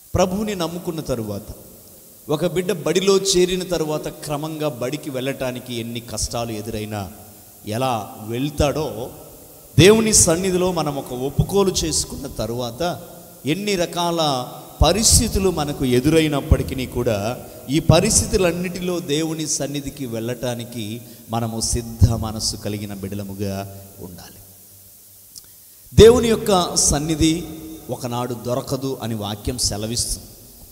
ప్రభువుని నమ్ముకున్న తరువాత, ఒక బిడ్డ బడిలో చేరిన తరువాత క్రమంగా బడికి వెళ్ళటానికి ఎన్ని కష్టాలు ఎదురైనా ఎలా వెళ్తాడో, దేవుని సన్నిధిలో మనం ఒక ఒప్పుకోలు చేసుకున్న తరువాత ఎన్ని రకాల పరిస్థితులు మనకు ఎదురైనప్పటికీ కూడా ఈ పరిస్థితులన్నిటిలో దేవుని సన్నిధికి వెళ్ళటానికి మనము సిద్ధ మనస్సు కలిగిన బిడ్డలముగా ఉండాలి. దేవుని యొక్క సన్నిధి ఒకనాడు దొరకదు అని వాక్యం సెలవిస్తుంది.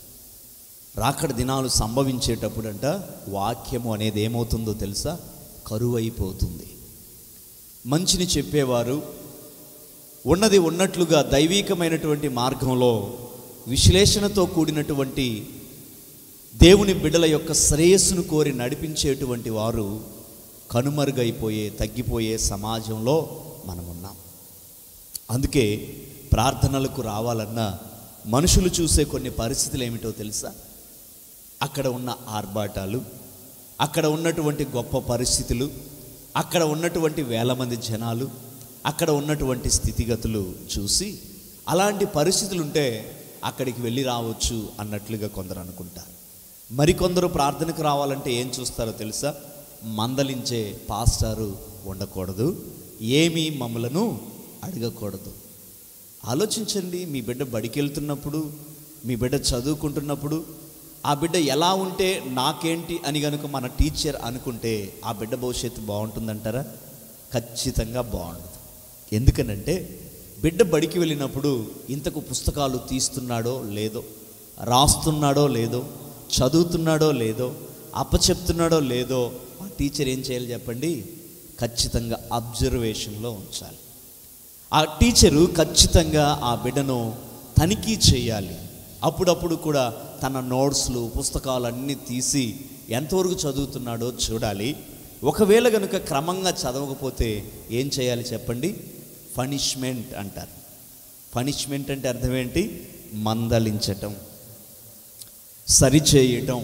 రాకడ దినాలు సంభవించేటప్పుడంట వాక్యము అనేది ఏమవుతుందో తెలుసా? కరువైపోతుంది. మంచిని చెప్పేవారు, ఉన్నది ఉన్నట్లుగా దైవీకమైనటువంటి మార్గంలో విశ్లేషణతో కూడినటువంటి దేవుని బిడ్డల యొక్క శ్రేయస్సును కోరి నడిపించేటువంటి వారు కనుమరుగైపోయే, తగ్గిపోయే సమాజంలో మనమున్నాం. అందుకే ప్రార్థనలకు రావాలన్నా మనుషులు చూసే కొన్ని పరిస్థితులు ఏమిటో తెలుసా? అక్కడ ఉన్న ఆర్భాటాలు, అక్కడ ఉన్నటువంటి గొప్ప పరిస్థితులు, అక్కడ ఉన్నటువంటి వేల మంది జనాలు, అక్కడ ఉన్నటువంటి స్థితిగతులు చూసి అలాంటి పరిస్థితులు ఉంటే అక్కడికి వెళ్ళి రావచ్చు అన్నట్లుగా కొందరు అనుకుంటారు. మరికొందరు ప్రార్థనకు రావాలంటే ఏం చూస్తారో తెలుసా? మందలించే పాస్టారు ఉండకూడదు, ఏమీ మమ్మలను అడగకూడదు. ఆలోచించండి, మీ బిడ్డ బడికి వెళ్తున్నప్పుడు, మీ బిడ్డ చదువుకుంటున్నప్పుడు ఆ బిడ్డ ఎలా ఉంటే నాకేంటి అని కనుక మన టీచర్ అనుకుంటే ఆ బిడ్డ భవిష్యత్తు బాగుంటుందంటారా? ఖచ్చితంగా బాగుండదు. ఎందుకనంటే బిడ్డ బడికి వెళ్ళినప్పుడు ఇంతకు పుస్తకాలు తీస్తున్నాడో లేదో, రాస్తున్నాడో లేదో, చదువుతున్నాడో లేదో, అప్పచెప్తున్నాడో లేదో ఆ టీచర్ ఏం చేయాలి చెప్పండి? ఖచ్చితంగా అబ్జర్వేషన్లో ఉంచాలి. ఆ టీచరు ఖచ్చితంగా ఆ బిడ్డను తనిఖీ చేయాలి. అప్పుడప్పుడు కూడా తన నోట్స్లు, పుస్తకాలు అన్నీ తీసి ఎంతవరకు చదువుతున్నాడో చూడాలి. ఒకవేళ కనుక క్రమంగా చదవకపోతే ఏం చేయాలి చెప్పండి? పనిష్మెంట్ అంటారు. పనిష్మెంట్ అంటే అర్థం ఏంటి? మందలించటం, సరిచేయటం.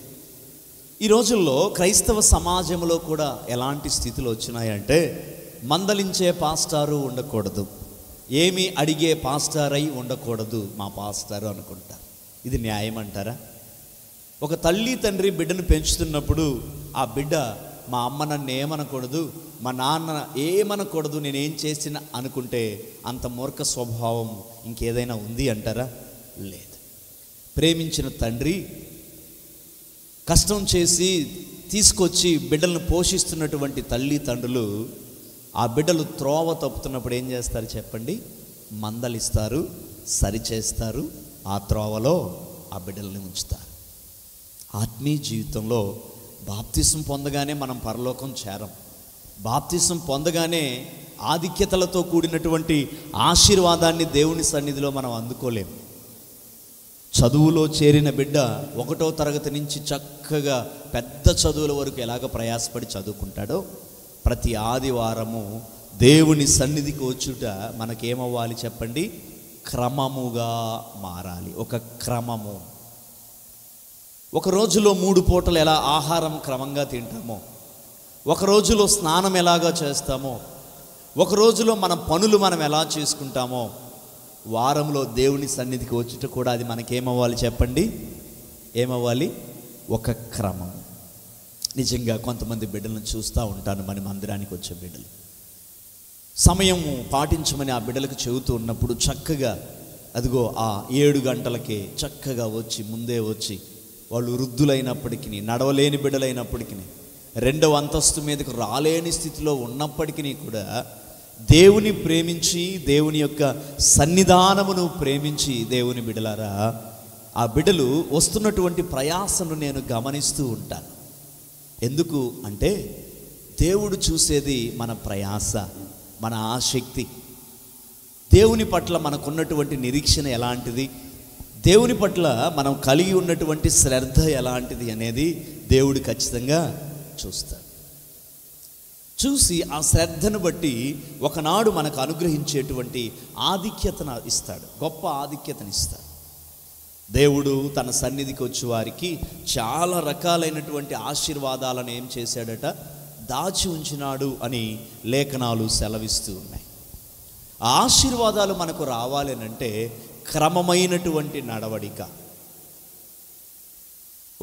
ఈ రోజుల్లో క్రైస్తవ సమాజంలో కూడా ఎలాంటి స్థితులు వచ్చినాయంటే మందలించే పాస్టారు ఉండకూడదు, ఏమి అడిగే పాస్టర్ అయి ఉండకూడదు మా పాస్టారు అనుకుంటారు. ఇది న్యాయం అంటారా? ఒక తల్లి తండ్రి బిడ్డను పెంచుతున్నప్పుడు ఆ బిడ్డ మా అమ్మ నన్ను ఏమనకూడదు, మా నాన్న ఏమనకూడదు, నేనేం చేసిన అనుకుంటే అంత మూర్ఖ స్వభావం ఇంకేదైనా ఉంది అంటారా? లేదు. ప్రేమించిన తండ్రి కష్టం చేసి తీసుకొచ్చి బిడ్డలను పోషిస్తున్నటువంటి తల్లి తండ్రులు ఆ బిడ్డలు త్రోవ తప్పుతున్నప్పుడు ఏం చేస్తారు చెప్పండి? మందలిస్తారు, సరిచేస్తారు, ఆ త్రోవలో ఆ బిడ్డల్ని ఉంచుతారు. ఆత్మీయ జీవితంలో బాప్తిసం పొందగానే మనం పరలోకం చేరం. బాప్తిసం పొందగానే ఆధిక్యతలతో కూడినటువంటి ఆశీర్వాదాన్ని దేవుని సన్నిధిలో మనం అందుకోలేం. చదువులో చేరిన బిడ్డ 1వ తరగతి నుంచి చక్కగా పెద్ద చదువుల వరకు ఎలాగ ప్రయాసపడి చదువుకుంటాడో, ప్రతి ఆదివారము దేవుని సన్నిధికి వచ్చుట మనకేమవ్వాలి చెప్పండి? క్రమముగా మారాలి. ఒక క్రమము. ఒక రోజులో 3 పూటలు ఎలా ఆహారం క్రమంగా తింటామో, ఒక రోజులో స్నానం ఎలాగా చేస్తామో, ఒక రోజులో మన పనులు మనం ఎలా చేసుకుంటామో, వారంలో దేవుని సన్నిధికి వచ్చుట కూడా అది మనకేమవ్వాలి చెప్పండి? ఏమవ్వాలి? ఒక క్రమం. నిజంగా కొంతమంది బిడ్డలను చూస్తూ ఉంటాను, మన మందిరానికి వచ్చే బిడ్డలు సమయం పాటించమని ఆ బిడ్డలకు చెబుతూ ఉన్నప్పుడు చక్కగా అదిగో ఆ 7 గంటలకే చక్కగా వచ్చి, ముందే వచ్చి, వాళ్ళు వృద్ధులైనప్పటికీ, నడవలేని బిడ్డలైనప్పటికీ, 2వ అంతస్తు మీదకు రాలేని స్థితిలో ఉన్నప్పటికీ కూడా దేవుని ప్రేమించి, దేవుని యొక్క సన్నిధానమును ప్రేమించి, దేవుని బిడ్డలారా, ఆ బిడ్డలు వస్తున్నటువంటి ప్రయాసను నేను గమనిస్తూ ఉంటాను. ఎందుకు అంటే దేవుడు చూసేది మన ప్రయాస, మన ఆసక్తి, దేవుని పట్ల మనకున్నటువంటి నిరీక్షణ ఎలాంటిది, దేవుని పట్ల మనం కలిగి ఉన్నటువంటి శ్రద్ధ ఎలాంటిది అనేది దేవుడు ఖచ్చితంగా చూస్తాడు. చూసి ఆ శ్రద్ధను బట్టి ఒకనాడు మనకు అనుగ్రహించేటువంటి ఆధిక్యతను ఇస్తాడు, గొప్ప ఆధిక్యతను ఇస్తాడు. దేవుడు తన సన్నిధికి వచ్చి వారికి చాలా రకాలైనటువంటి ఆశీర్వాదాలను ఏం చేశాడట? దాచి ఉంచినాడు అని లేఖనాలు సెలవిస్తూ ఉన్నాయి. ఆ ఆశీర్వాదాలు మనకు రావాలనంటే క్రమమైనటువంటి నడవడిక,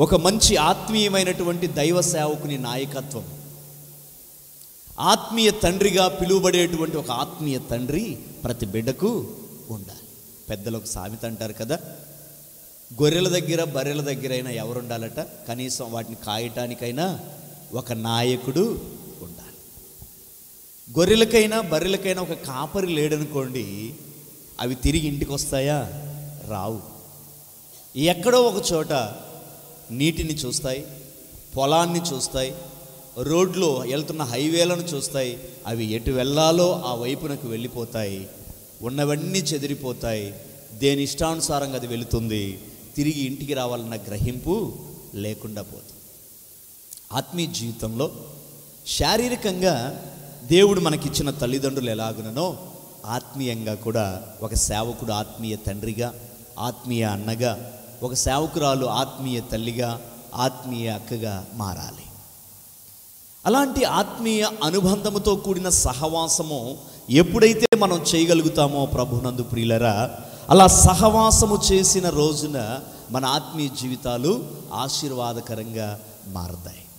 ఒక మంచి ఆత్మీయమైనటువంటి దైవ సేవకుని నాయకత్వం, ఆత్మీయ తండ్రిగా పిలువబడేటువంటి ఒక ఆత్మీయ తండ్రి ప్రతి బిడ్డకు ఉండాలి. పెద్దలు ఒక సామెత అంటారు కదా, గొర్రెల దగ్గర బర్రెల దగ్గర అయినా ఎవరు ఉండాలట? కనీసం వాటిని కాయటానికైనా ఒక నాయకుడు ఉండాలి. గొర్రెలకైనా బర్రెలకైనా ఒక కాపరి లేడనుకోండి, అవి తిరిగి ఇంటికి వస్తాయా? రావు. ఎక్కడో ఒక చోట నీటిని చూస్తాయి, పొలాన్ని చూస్తాయి, రోడ్లో వెళ్తున్న హైవేలను చూస్తాయి. అవి ఎటు వెళ్ళాలో ఆ వైపునకు వెళ్ళిపోతాయి. ఉన్నవన్నీ చెదిరిపోతాయి. దేని ఇష్టానుసారంగా అది వెళుతుంది. తిరిగి ఇంటికి రావాలన్న గ్రహింపు లేకుండా పోతుంది. ఆత్మీయ జీవితంలో శారీరకంగా దేవుడు మనకిచ్చిన తల్లిదండ్రులు ఎలాగునో, ఆత్మీయంగా కూడా ఒక సేవకుడు ఆత్మీయ తండ్రిగా, ఆత్మీయ అన్నగా, ఒక సేవకురాలు ఆత్మీయ తల్లిగా, ఆత్మీయ అక్కగా మారాలి. అలాంటి ఆత్మీయ అనుబంధముతో కూడిన సహవాసము ఎప్పుడైతే మనం చేయగలుగుతామో ప్రభునందు ప్రియులరా, అలా సహవాసము చేసిన రోజున మన ఆత్మీయ జీవితాలు ఆశీర్వాదకరంగా మారతాయి.